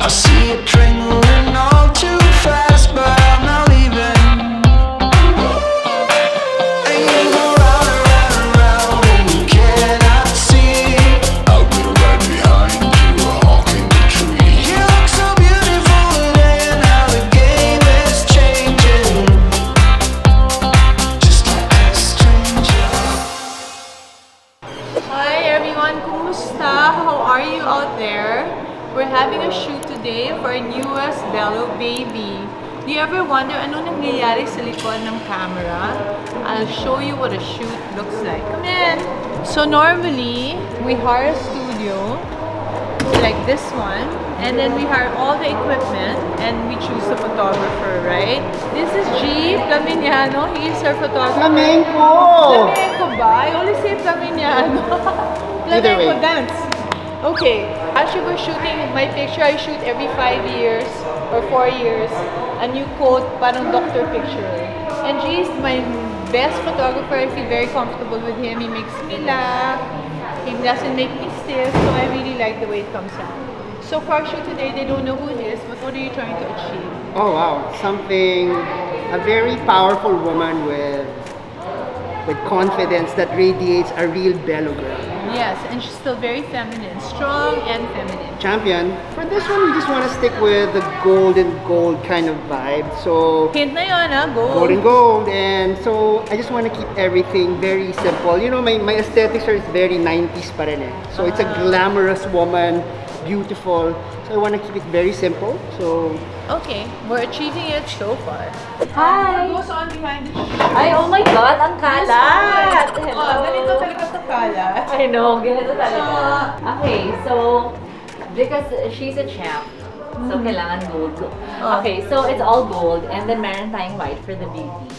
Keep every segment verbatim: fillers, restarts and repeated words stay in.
I see it trembling all too fast, but I'm not leaving. And you go round and round and round, and you cannot see. I'll be right behind you, a hawk in the tree. You look so beautiful today, and how the game is changing, just like a stranger. Hi everyone, kumusta? How are you out there? We're having a shoot today for our newest Bello baby. Do you ever wonder ano nangyayari sa likod ng camera? I'll show you what a shoot looks like. Come in! So normally, we hire a studio like this one, and then we hire all the equipment and we choose a photographer, right? This is G. Flaminiano. He is our photographer. Flamenco! Flamenco ba? I only say Flaminiano. Flamenco dance. Okay, actually we're shooting my picture. I shoot every five years or four years. A new quote, parang doctor picture. And G is my best photographer. I feel very comfortable with him. He makes me laugh. He doesn't make me stiff, so I really like the way it comes out. So for our shoot today, they don't know who it is, but what are you trying to achieve? Oh wow, something, a very powerful woman with with confidence that radiates a real Bello girl. Yes, and she's still very feminine, strong and feminine. Champion. For this one, we just want to stick with the gold and gold kind of vibe. So Hint na yun, ah, gold. gold and gold, and so I just want to keep everything very simple. You know, my, my aesthetics are very nineties pa rin eh. So it's a glamorous woman, beautiful. So I want to keep it very simple. So Okay, we're achieving it so far. Hi! What goes on behind the shoot? Ay, oh my God! Ang kalat! Hello. Oh, ganito talaga ito kalat. I know, ganito talaga. Okay, so, because she's a champ, so kailangan gold. Oh. Okay, so it's all gold, and then meron tayong white for the beauty.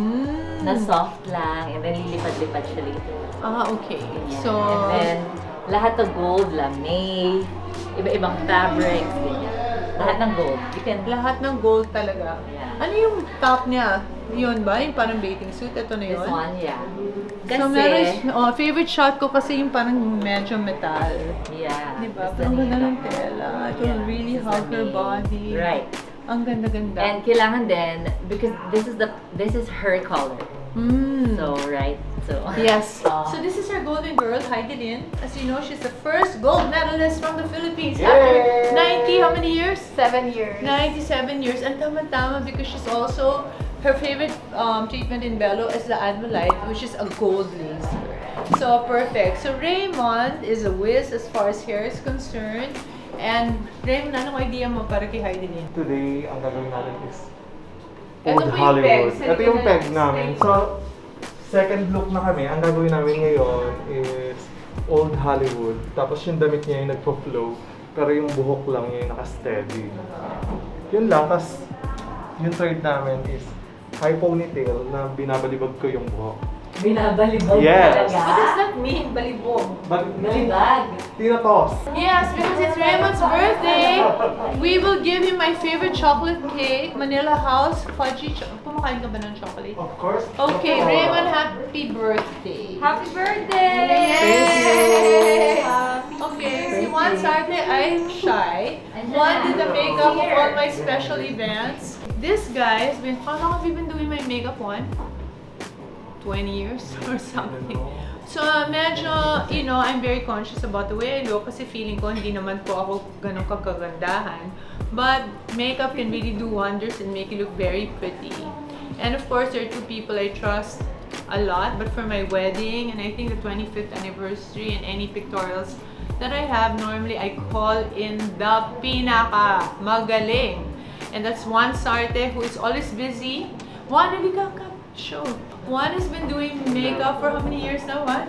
Mm. Na soft lang, and then lilipad-lipad siya later. Ah, okay. Ganyan. So, And then, lahat ng gold, lame, iba-ibang fabrics, ganyan. Lahat ng gold. You can... lahat ng gold talaga. Yeah. Ano yung top niya? Yun ba? Yung parang bathing suit? Ito na yun? This one, yeah. Kasi... So, meron, oh, favorite shot ko kasi yung parang medyo metal. Yeah. Diba? gusto Ang ganda nila. ng tela. It will Yeah, really gusto hug her ni- body. Right. Ang ganda-ganda. And kailangan din, because this is the this is her color. Mm. So, right? So, Yes. Uh, So this is our golden girl, Heidi Lin. As you know, she's the first gold medalist from the Philippines Yay! after ninety, how many years? Seven years. ninety-seven years. And tama-tama because she's also, her favorite um, treatment in Bello is the Admolite, which is a gold laser. So perfect. So Raymond is a whiz as far as hair is concerned. And Raymond, anong idea mo para kay Heidi Lin? Today, ang gagawin natin is Ito Old po yung Hollywood. peg. Ito yung Halika peg na. namin. So, second look na kami. Ang gagawin namin ngayon is Old Hollywood. Tapos yung damit niya yung nagpo-flow. Pero yung buhok lang niya yung naka-steady. Yun lang. Tapos yung third namin is high ponytail na binabalibag ko yung buhok. binabalibag Yes. talaga. What does that mean, balibog? But, Balibag. tinatos. Yes, because it's Raymond's birthday, we will give him my favorite chocolate cake, Manila House Fudgy Chocolate. Kumakain ka ba ng chocolate? Of course. Okay, of course. Raymond, happy birthday! Happy birthday! Yay! Happy Okay, si Thank Juan you. Sarte, I'm shy. Juan did the makeup of all my special events. This guy has been, how long have you been doing my makeup, Juan? twenty years or something. So, medyo, you know, I'm very conscious about the way I look kasi feeling ko hindi naman po ako ganun kakagandahan. But makeup can really do wonders and make you look very pretty. And of course, there are two people I trust a lot, but for my wedding and I think the twenty-fifth anniversary and any pictorials that I have, normally I call in the pinaka magaling. And that's Juan Sarte, who is always busy. Juan, halika ka. Show. Juan has been doing makeup for how many years now, Juan?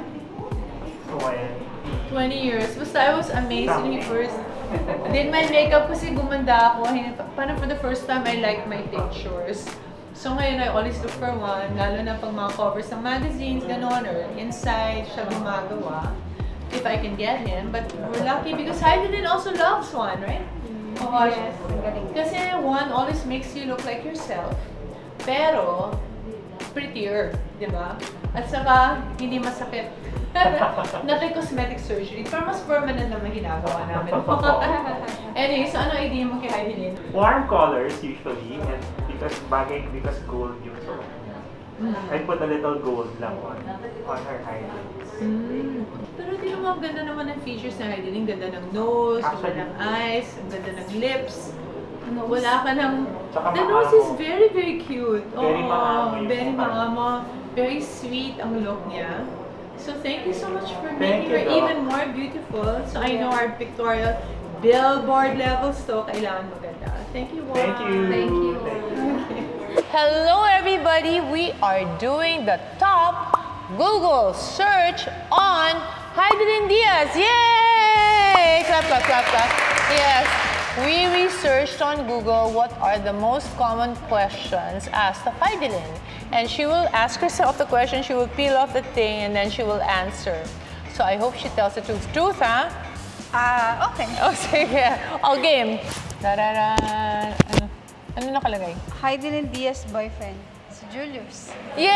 twenty years. Basta I was amazed when he first did my makeup kasi gumanda ako. Parang for the first time, I liked my pictures. So ngayon, I always look for one, lalo na pag mga covers ng magazines, gano'n, or inside, siya gumagawa. If I can get him. But we're lucky because Heidi Lin also loves Juan, right? Oh, Yes, ang galing. kasi Juan always makes you look like yourself. Pero, prettier, di ba? At saka, hindi masakit. Not like cosmetic surgery. Pero mas permanent naman ginagawa namin. Anyway, so ano idea mo kay Heidelin? Warm colors usually, and because bagay, because gold yung suot niya. I put a little gold lang on, on her highlights. Mm. Pero di mo, ang ganda naman ng features ng Heidelin. Ganda ng nose, ang ganda ng eyes, ang ganda ng lips. Ano, wala ka ng... Tsaka The nose is maamo. very, very cute. Very Oo, maamo yung very mukha. maamo. Very sweet ang look niya. So thank you so much for Thank making you, her Doc. even more beautiful. So I know our pictorial billboard levels to kailangan maganda. Thank you, Juan. Thank you. Thank you. Thank you. Hello everybody! We are doing the top Google search on Heidelin Diaz. Yay! Clap, clap, clap, clap. Yes, we researched on Google what are the most common questions asked of Heidelin. And she will ask herself the question, she will peel off the thing, and then she will answer. So I hope she tells the truth. Truth, huh? Ah, okay. Oh, sige. Oh, game. Tararan. Ano? Ano nakalagay? Heidelin Diaz boyfriend, si Julius.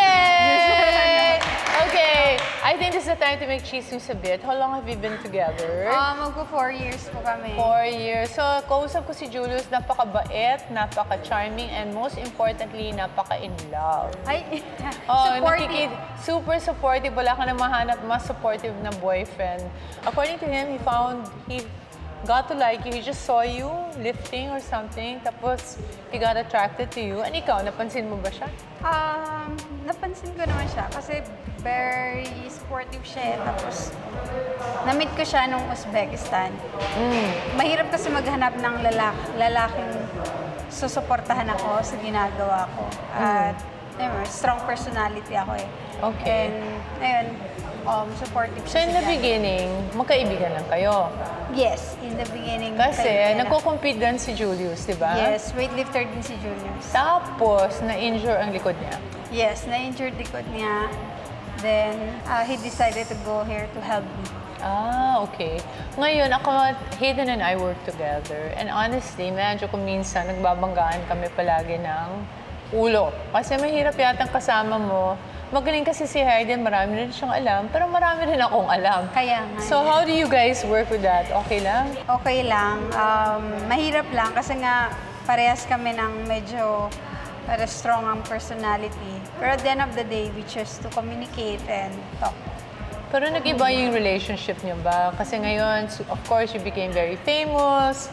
Yay! Okay, I think this is the time to make chismis a bit. How long have you been together? Ah, magpo four years po kami. Four years. So, kausap ko si Julius, napaka-bait, napaka-charming, and most importantly, napaka-in-love. Ay, Oh, supportive. nakikid, super supportive. Wala ka na mahanap mas supportive na boyfriend. According to him, he found, he got to like you. He just saw you lifting or something. Tapos, he got attracted to you. And ikaw, napansin mo ba siya? Um, napansin ko naman siya kasi very supportive siya. Tapos, na-meet ko siya nung Uzbekistan. Mahirap kasi maghanap ng lalaki, lalaking susuportahan ako sa ginagawa ko. At, ayun, strong personality ako eh. Okay. And, ayun, um, supportive So, siya in sa the dyan. beginning, magkaibigan lang kayo. Yes, in the beginning. Kasi, kaibigan ako. nagko-compete din si Julius, di ba? Yes, weightlifter din si Julius. Tapos, na-injure ang likod niya. Yes, na-injured likod niya. Then, uh, he decided to go here to help me. Ah, okay. Ngayon, ako, Hayden and I work together. And honestly, medyo kung minsan, nagbabanggaan kami palagi ng ulo. Kasi mahirap yatang kasama mo. Magaling kasi si Hayden, marami rin siyang alam, pero marami rin akong alam. Kaya nga. So, how do you guys work with that? Okay lang? Okay lang. Um, mahirap lang kasi nga parehas kami ng medyo para strong ang personality. Pero at the end of the day, we choose to communicate and talk. Pero nag-iba yung relationship niyo ba? Kasi ngayon, so- of course, you became very famous,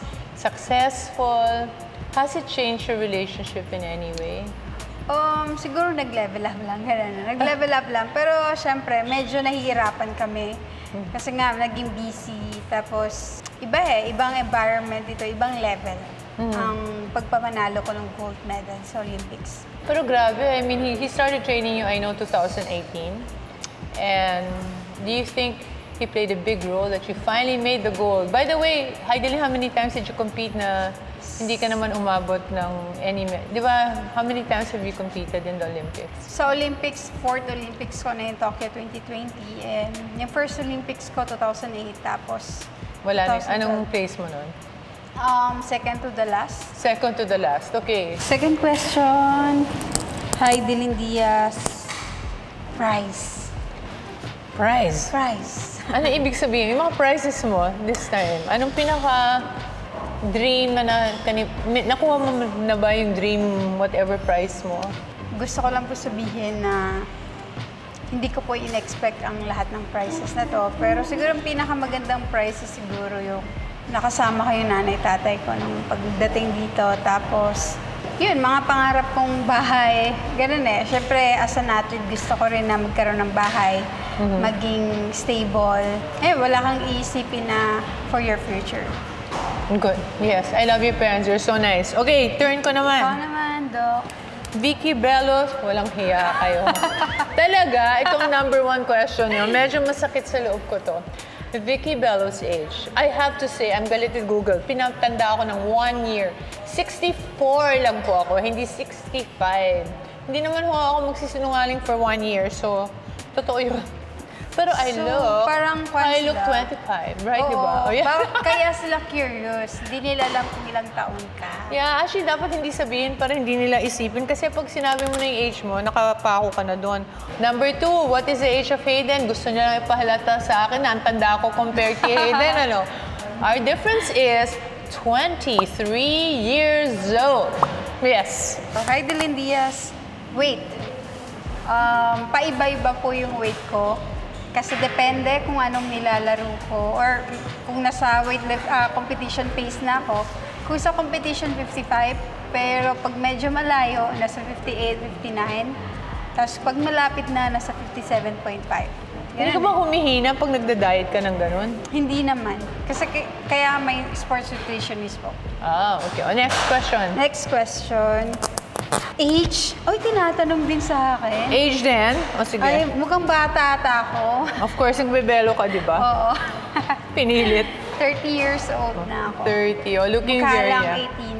successful. Has it changed your relationship in any way? Um, siguro nag-level up lang, gano'n. Nag-level up lang. Pero syempre, medyo nahihirapan kami. Kasi nga, naging busy. Tapos, iba eh, ibang environment dito, ibang level. Ang pagpamanalo ko ng gold medal sa Olympics. Pero grabe, I mean, he, he started training you, I know, two thousand eighteen. And do you think he played a big role that you finally made the gold? By the way, Heidelin, how many times did you compete na hindi ka naman umabot ng any... Di ba, how many times have you competed in the Olympics? Sa Olympics, fourth Olympics ko na yung Tokyo twenty twenty. And yung first Olympics ko, two thousand eight. Tapos, Wala na. two thousand twelve. Anong place mo nun? Um, second to the last. Second to the last. Okay. Second question, Heidelin Diaz. Prize. Prize. Prize. Ano ibig sabihin? Yung mga prizes mo this time, anong pinaka dream na, na kani, may- nakuha mo na ba yung dream whatever prize mo? Gusto ko lang po sabihin na hindi ko po in-expect ang lahat ng prizes na to. Pero siguro ang pinakamagandang prizes siguro yung nakasama ko yung nanay, tatay ko nung pagdating dito. Tapos, yun, mga pangarap kong bahay. Ganun eh. Siyempre, as an athlete, gusto ko rin na magkaroon ng bahay. Maging stable. Eh, wala kang iisipin na for your future. Good. Yes. I love your parents. You're so nice. Okay, turn ko naman. Ikaw naman, Doc. Vicky Bellos, walang hiya kayo. Talaga, itong number one question nyo, medyo masakit sa loob ko to. Vicky Bellos' age. I have to say, I'm galit with Google. Pinatanda ako ng one year. sixty-four lang po ako, hindi sixty-five. Hindi naman ho ako magsisinungaling for one year, so totoo yun. Pero I So, look, parang kwan I look sila. twenty-five, right, di ba? Oo, Oh, yeah. parang kaya sila curious. Hindi nila alam kung ilang taon ka. Yeah, actually, dapat hindi sabihin para hindi nila isipin. Kasi pag sinabi mo na yung age mo, nakapako ka na doon. Number two, what is the age of Hayden? Gusto niya lang ipahalata sa akin na ang tanda ko compared kay Hayden, ano? Our difference is, twenty-three years old. Yes. So, Heidelin Diaz, weight. Um, paiba-iba po yung weight ko. Kasi depende kung anong nilalaro ko or kung nasa weightlift uh, competition pace na ako. Kung sa competition, fifty-five. Pero pag medyo malayo, nasa fifty-eight, fifty-nine. Tapos pag malapit na, nasa fifty-seven point five. Hindi ka ba humihina pag nagda-diet ka ng ganun? Hindi naman. Kasi kaya may sports nutritionist po. Ah, okay. O, next question. Next question. Age? Oy, tinatanong din sa akin. Age din? O, sige. Ay, mukhang bata ata ako. Of course, nagbebelo ka, di ba? Oo. Pinilit. thirty years old na ako. thirty. O, looking Mukha very lang young. eighteen.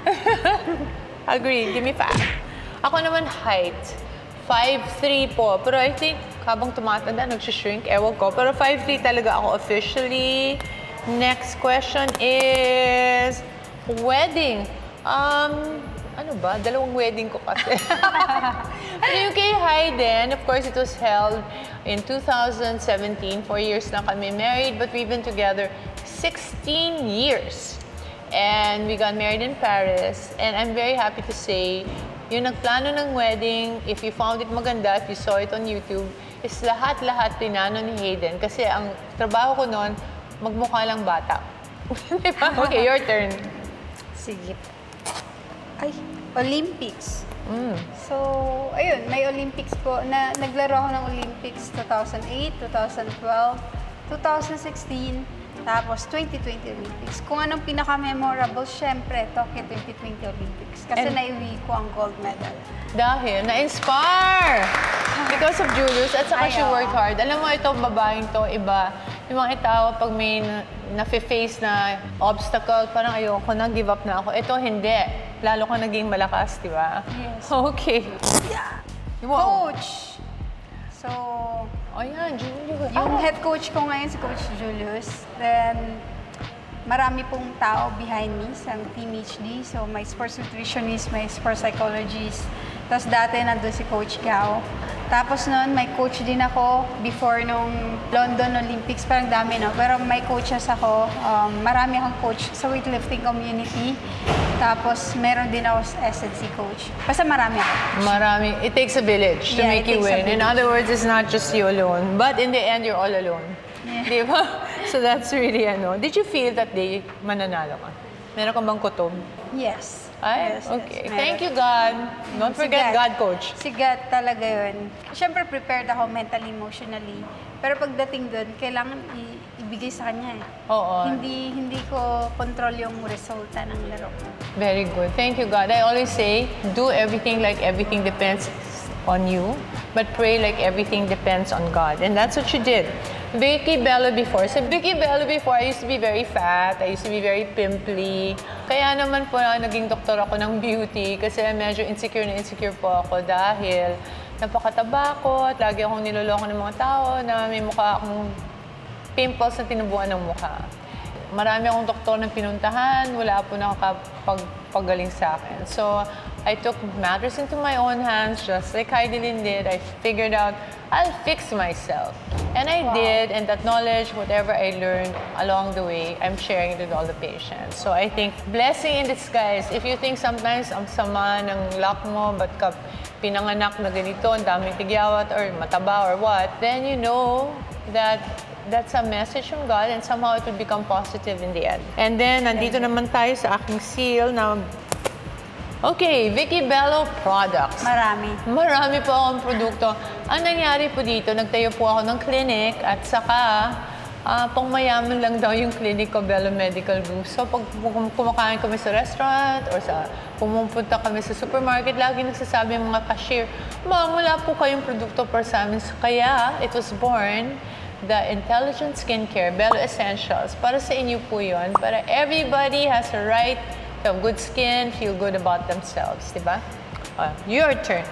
Agree. Give me five. Ako naman height. five three po. Pero I think, habang tumatanda, nag-shrink. Ewan ko. Pero five three talaga ako officially. Next question is wedding. Um, ano ba? Dalawang wedding ko kasi. Pero yung kay Hayden, of course, it was held in two thousand seventeen. Four years na kami married, but we've been together sixteen years. And we got married in Paris. And I'm very happy to say, yung nagplano ng wedding, if you found it maganda, if you saw it on YouTube, is lahat-lahat plinano ni Hayden. Kasi ang trabaho ko noon, magmukha lang bata. Diba? Okay, your turn. Sige. Ay, Olympics. Mm. So, ayun, may Olympics po. Na, naglaro ako ng Olympics two thousand eight, two thousand twelve, two thousand sixteen, tapos twenty twenty Olympics. Kung anong pinaka-memorable, syempre, Tokyo twenty twenty Olympics. Kasi And- naiwi ko ang gold medal. Dahil na-inspire! Because of Julius, at saka Ay, she oo. worked hard. Alam mo, itong babaeng to, iba. Yung mga tao, pag may na- na-face na obstacle, parang ayoko na, give up na ako. Ito, hindi. Lalo ka naging malakas, di ba? Yes. Okay. Wow. Coach! So, Oh, yan, Julius. yung Ah, head coach ko ngayon si Coach Julius. Then, marami pong tao behind me sa Team H D. So, may sports nutritionist, may sports psychologist. Tapos dati nandun si Coach Gao. Tapos noon, may coach din ako before nung London Olympics. Parang dami, no? Pero may coaches ako. Um, marami akong coach sa weightlifting community. Tapos, meron din ako sa S N C coach. Basta marami ako. Marami. It takes a village to Yeah, make it you takes a win. In village. other words, it's not just you alone. But in the end, you're all alone. Yeah. Di ba? So that's really, ano. Did you feel that day mananalo ka? Meron ka bang kutob? Yes. Ay, Yes, okay. yes, meron. Thank you, God. Don't Si forget God. God, Coach. Si God talaga yun. Siyempre, prepared ako mentally, emotionally. Pero pagdating doon, kailangan i- ibigay sa kanya eh. Oo. Hindi hindi ko control yung resulta ng laro. Very good. Thank you, God. I always say, do everything like everything depends on you, but pray like everything depends on God. And that's what you did. Vicky Bello before. So Vicky Bello before, I used to be very fat. I used to be very pimply. Kaya naman po naging doktor ako ng beauty kasi medyo insecure na insecure po ako dahil napakataba ko at lagi akong niloloko ng mga tao na may mukha akong pimples na tinubuan ng mukha. Marami akong doktor na pinuntahan, wala po nakakapagaling sa akin. So, I took matters into my own hands, just like Heidelin did. I figured out, I'll fix myself. And I did, and that knowledge, whatever I learned along the way, I'm sharing it with all the patients. So I think, blessing in disguise. If you think sometimes ang sama ng luck mo, ba't ka pinanganak na ganito, ang daming tigyawat, or mataba, or what, then you know that that's a message from God and somehow it will become positive in the end. And then, nandito naman tayo sa aking seal na, okay, Vicky Bello products. Marami. Marami po akong produkto. Ang nangyari po dito, nagtayo po ako ng clinic at saka uh, pangmayaman lang daw yung clinic ko, Bello Medical Group. So pag kum- kumakain kami sa restaurant or sa pumupunta kami sa supermarket, lagi nagsasabi yung mga cashier, ma'am, wala po kayong produkto para sa amin. So, kaya it was born the Intelligent Skincare Bello Essentials. Para sa inyo po yun. Para everybody has a right to have good skin, feel good about themselves. Diba? Uh, your turn.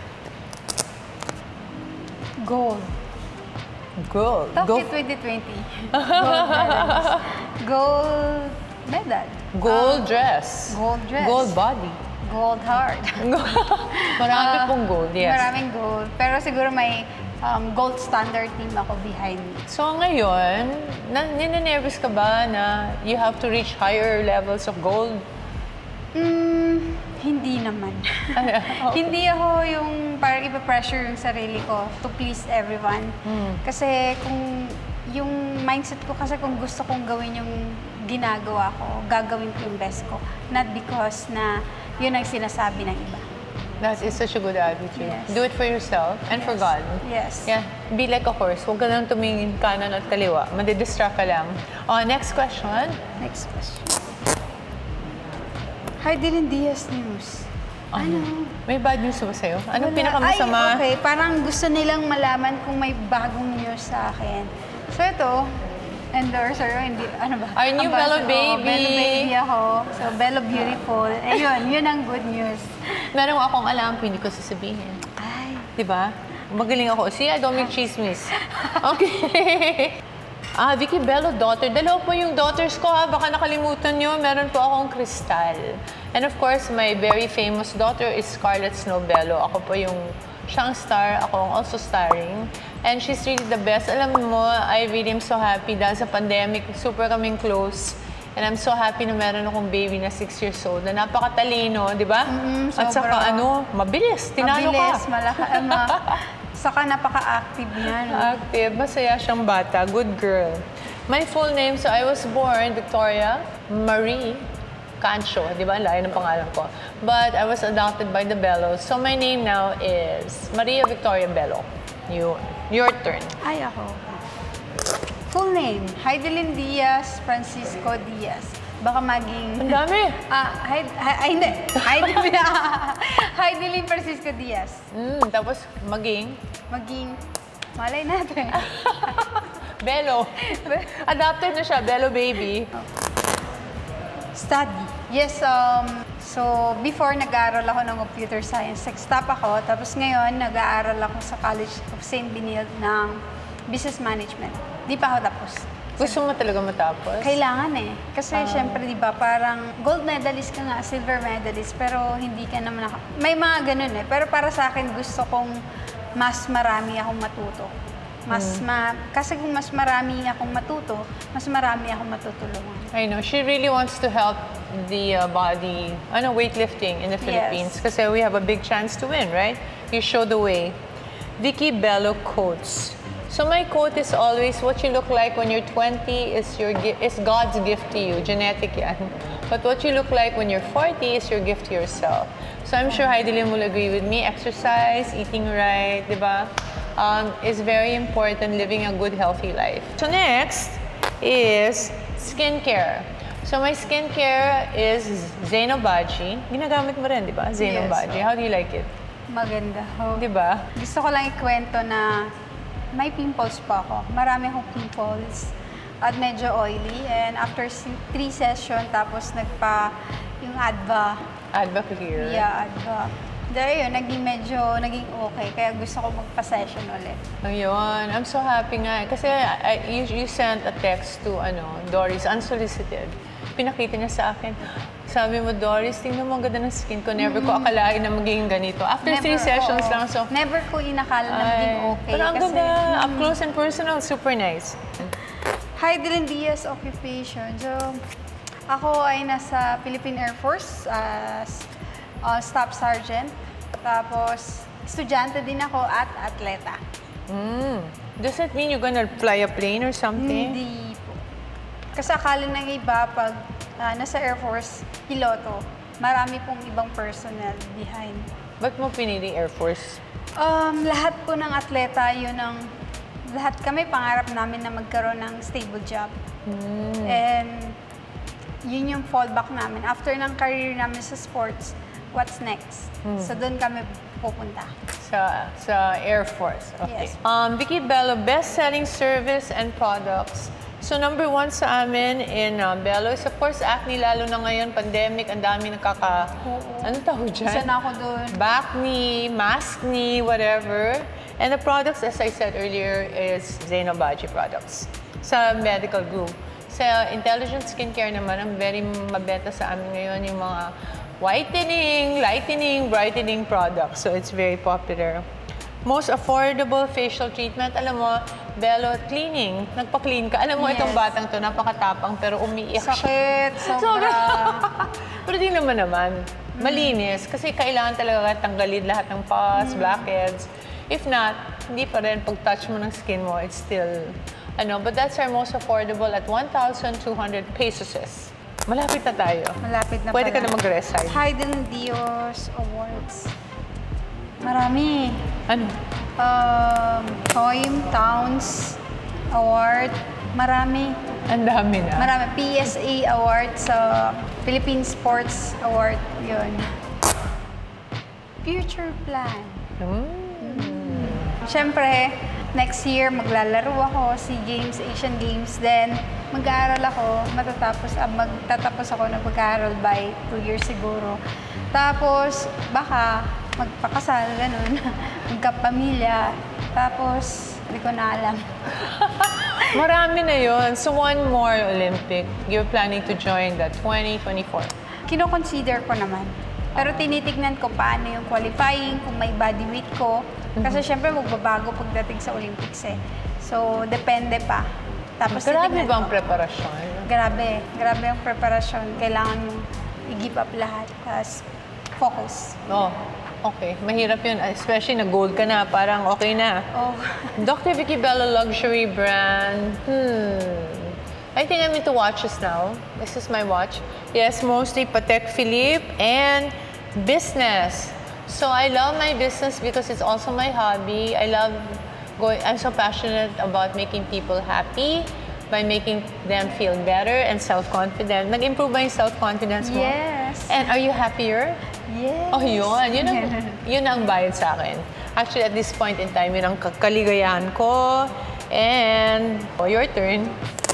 Gold. Gold. Tokyo Go. twenty twenty. Gold medals. Gold medal. Gold Ah, dress. gold dress. Gold body. Gold heart. Marami Ah, pong gold, yes. Maraming gold. Pero siguro may um, gold standard team ako behind me. So ngayon, na, ninenervous ka ba na you have to reach higher levels of gold? Mm, hindi naman. Hindi ako yung parang ipa-pressure yung sarili ko to please everyone. Kasi kung yung mindset ko kasi kung gusto kong gawin yung ginagawa ko, gagawin ko yung best ko. Not because na yun ang sinasabi ng iba. That is such a good attitude. Yes. Do it for yourself and for God. Yes. Yeah, be like a horse. Huwag ka lang tumingin kanan at kaliwa. Madidistract ka lang. Oh, next question. Next question. Hi, Dylan Diaz News. Ano? May bad news ba sa'yo? Anong Wala. pinakamasama? Ay, okay. Parang gusto nilang malaman kung may bagong news sa akin. So, ito, endorser, hindi, ano ba? Our new Bello Ambassador. baby. Bello baby ako. So, Bello Beautiful. Ayun, yun ang good news. Meron akong alam, hindi ko sasabihin. Ay. Diba? Magaling ako. See, I don't make chismis. Okay. Ah, Vicky Bello, daughter. Dalawa po yung daughters ko, ha? Baka nakalimutan nyo. Meron po akong Crystal. And of course, my very famous daughter is Scarlett Snow Bello. Ako po yung siyang star. Ako ang also starring. And she's really the best. Alam mo, I really am so happy dahil sa pandemic, super kaming close. And I'm so happy na meron akong baby na six years old na napakatalino, di ba? Mm, At saka sobra. ano, mabilis. Tinalo Mabilis, ka. malaka, eh, ma, saka napaka-active niya. No? Active, masaya siyang bata, good girl. My full name, so I was born Victoria Marie Cancho, di ba? Ang layo ng pangalan ko. But I was adopted by the Bellos. So my name now is Maria Victoria Bello. You, your turn. Ay, ako. Full name, Heidelin Diaz Francisco Diaz. Baka maging... Ang dami. Ah, Heid... Ay, ay, hindi. Heidelin... Heidelin Francisco Diaz. Mm, tapos maging Maging... Malay natin. Bello. Adopted na siya, Bello baby. Study. Yes, um... So, before nag-aaral ako ng computer science, nag-stop ako. Tapos ngayon, nag-aaral ako sa College of Saint Benilde ng Business Management. Di pa ako tapos. Gusto mo talaga matapos? Kailangan eh. Kasi syempre, di ba, parang gold medalist ka nga, silver medalist, pero hindi ka naman naka... May mga ganun eh. Pero para sa akin, gusto kong mas marami akong matuto. Mas ma... Kasi kung mas marami akong matuto, mas marami akong matutulungan. I know. She really wants to help the uh, body, ano, weightlifting in the Philippines. Yes. Kasi we have a big chance to win, right? You show the way. Vicky Bello quotes. So my quote is always, what you look like when you're twenty is your gi- is God's gift to you, genetic yan. But what you look like when you're forty is your gift to yourself. So I'm sure Heidelin will agree with me. Exercise, eating right, di ba? Um, is very important, living a good, healthy life. So next is skincare. So my skincare is Zenobaji. Ginagamit mo rin, di ba? Zenobaji. How do you like it? Maganda. Oh. Di ba? Gusto ko lang ikwento na may pimples pa ako. Marami akong pimples at medyo oily. And after si- three session, tapos nagpa yung Adva. Adva Clear. Yeah, Adva. Dahil yun, naging medyo, naging okay. Kaya gusto ko magpa-session ulit. Ayun. I'm so happy nga. eh. Kasi I, you, you sent a text to ano, Doris, unsolicited. Pinakita niya sa akin. Sabi mo, Doris, tingnan mo ang ganda ng skin ko. Never ko akalain na magiging ganito. After three sessions oo. lang, so... Never ko inakala na maging okay. Pero ang kasi, ganda. Up mm, close and personal. Super nice. Heidelin Diaz occupation. So, ako ay nasa Philippine Air Force as uh, Staff Sergeant. Tapos, estudyante din ako at atleta. Mm. Does that mean you're gonna fly a plane or something? Hindi po. Kasi akala ng iba, pag uh, nasa Air Force, piloto, marami pong ibang personnel behind. Ba't mo pinili Air Force? Um, lahat po ng atleta, yun ang, lahat kami pangarap namin na magkaroon ng stable job. And yun yung fallback namin. After ng career namin sa sports, what's next? So doon kami pupunta. Sa sa Air Force. Okay. Yes. Um, Vicky Bello, best-selling service and products. So number one sa amin in uh, Bello is of course acne, lalo na ngayon, pandemic, ang dami nakaka... Oo. Ano tawag dyan? Isa na ako doon. Back knee, mask knee, whatever. And the products, as I said earlier, is Zenobaji products sa medical group. Sa intelligent skincare naman, ang very mabenta sa amin ngayon yung mga whitening, lightening, brightening products. So it's very popular. most affordable facial treatment. Alam mo, Bello, cleaning. Nagpa-clean ka. Alam mo, Yes. itong batang to, napakatapang, pero umiiyak siya. Sakit, sobra. Pero di naman naman. Malinis. Kasi kailangan talaga tanggalin lahat ng pus, blackheads. If not, hindi pa rin. Pag touch mo ng skin mo, it's still, ano. But that's our most affordable at one thousand two hundred pesos. Malapit na tayo. Malapit na Pwede ka pala. na mag-reside. Hayden Dios Awards. Marami. Ano? Um, Toym Towns Award. Marami. Ang dami na. Marami. P S A Award sa Philippine Sports Award. Yun. Future plan. Hmm. Siyempre, next year maglalaro ako, SEA Games, Asian Games, then mag-aaral ako, matatapos, ah, magtatapos ako na mag-aaral by two years siguro. Tapos, baka magpakasal, ganun, magkapamilya. Tapos, hindi ko na alam. Marami na yun. So one more Olympic. You're planning to join the twenty twenty-four. Kino-consider ko naman. Pero tinitignan ko paano yung qualifying, kung may body weight ko. Kasi syempre magbabago pagdating sa Olympics eh. So, depende pa. Tapos Grabe titignan ba ang ko. preparasyon? Grabe. Grabe ang preparasyon. Kailangan mong i-give up lahat. Tapos, focus. Oh, okay. Mahirap yun. Especially na gold ka na. Parang okay na. Oh. Doctor Vicky Bello luxury brand. Hmm. I think I'm into watches now. This is my watch. Yes, mostly Patek Philippe and business. So I love my business because it's also my hobby. I love going, I'm so passionate about making people happy by making them feel better and self-confident. Nag-improve ba yung self-confidence mo? Yes. And are you happier? Yes. Oh, yun. Yun ang, yun ang bayad sa akin. Actually, at this point in time, yun ang kaligayahan ko. And, oh, your turn.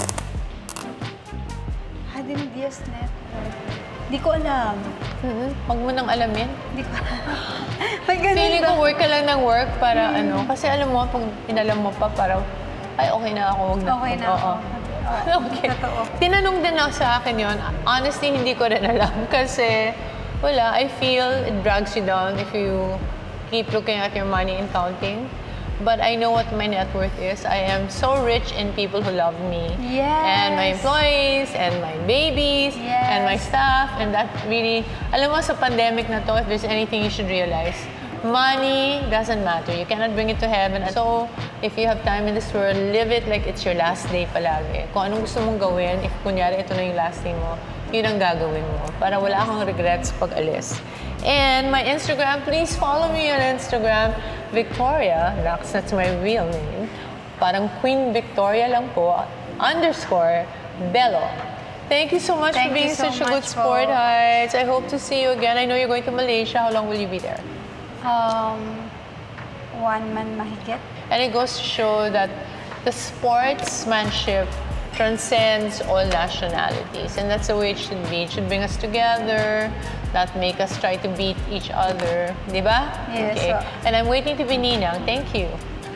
Hayden Diaz Network. Di ko alam. Mm-hmm. Huwag mo nang alamin. Di ko May ganun Feeling ba? ko work ka lang ng work para ano. Kasi alam mo, pag inalam mo pa, parang, ay, okay na ako. Huwag na. Okay na Oo. ako. Okay. Totoo. Tinanong din ako sa akin yun. Honestly, hindi ko rin alam. Kasi, wala, I feel it drags you down if you keep looking at your money and counting. But I know what my net worth is. I am so rich in people who love me. Yes. And my employees, and my babies, Yes. and my staff. And that really, alam mo sa pandemic na to, if there's anything you should realize, money doesn't matter. You cannot bring it to heaven. So, if you have time in this world, live it like it's your last day palagi. Kung anong gusto mong gawin, if kunyari ito na yung last day mo, yun ang gagawin mo. Para wala kang regrets pag alis. And my Instagram, please follow me on Instagram, Victoria, that's, that's my real name. Parang Queen Victoria lang po, underscore, Bello. Thank you so much Thank for being you so such a good much sport, po. Heights. I hope to see you again. I know you're going to Malaysia. How long will you be there? Um, one man mahigit. And it goes to show that the sportsmanship transcends all nationalities. And that's the way it should be. It should bring us together, not make us try to beat each other. Di ba? Yes, Okay. po. And I'm waiting to be Ninang. Thank you.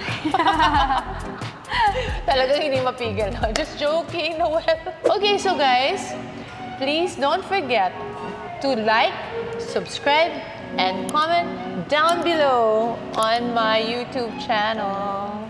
Talagang hindi mapigil. No? Just joking, Noel. Okay, so guys, please don't forget to like, subscribe, and comment down below on my YouTube channel.